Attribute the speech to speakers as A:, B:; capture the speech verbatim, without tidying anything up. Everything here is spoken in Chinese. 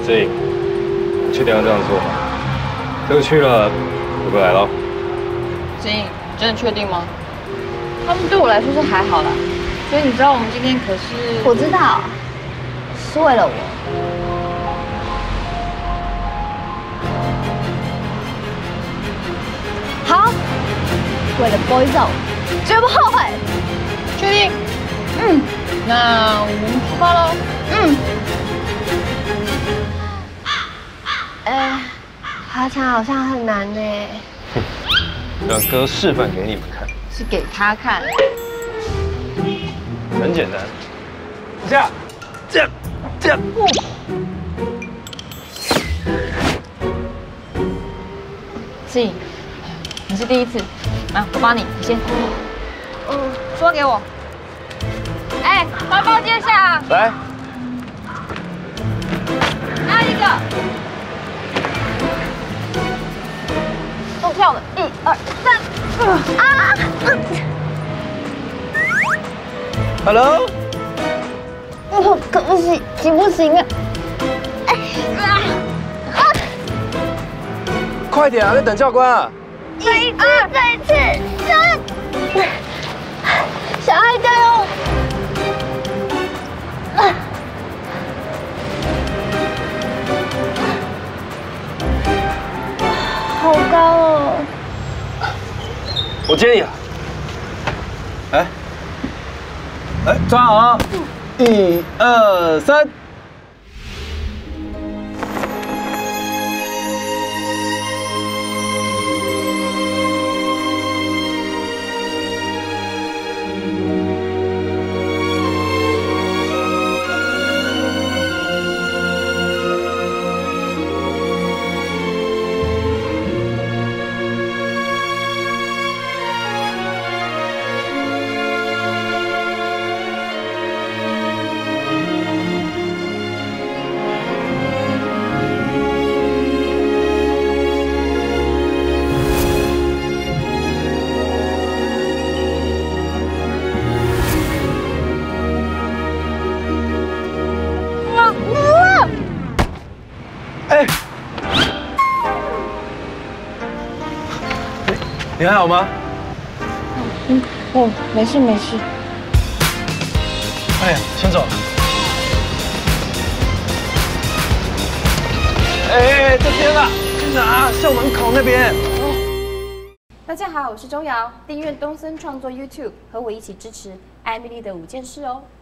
A: 子颖，你确定要这样做吗？这个去了，回不来了。
B: 子颖，真的确定吗？他们对我来说是还好啦，所以你知道我们今天可是……
C: 我知道，是为了我。好，为了 Boy Zone， 绝不后悔。
B: 确定？
C: 嗯。
B: 那我们出发喽。
C: 嗯。哎，爬墙好像很难呢。
A: 让哥示范给你们看。
B: 是给他看。
A: 很简单，这样，这样，这样。
B: 子颖，你是第一次，来，我帮你，你先。嗯，说给我。哎，包包接下。
A: 来。
B: 还有一个。动跳的，一二三。啊！
A: Hello，
C: 我可不行，行不行啊？哎啊啊！
A: 快点啊，在等教官啊！
C: 再一次，再一次，三！小爱加油！啊！好高哦！
A: 我接你啊！哎。 来，抓好啊！一、二、三。哎，你你还好吗？
B: 嗯，我没事没事。
A: 哎呀，先走。哎，这边啊，去哪？校门口那边。
D: 大家好，我是钟瑶，订阅东森创作 YouTube，和我一起支持艾米丽的五件事哦。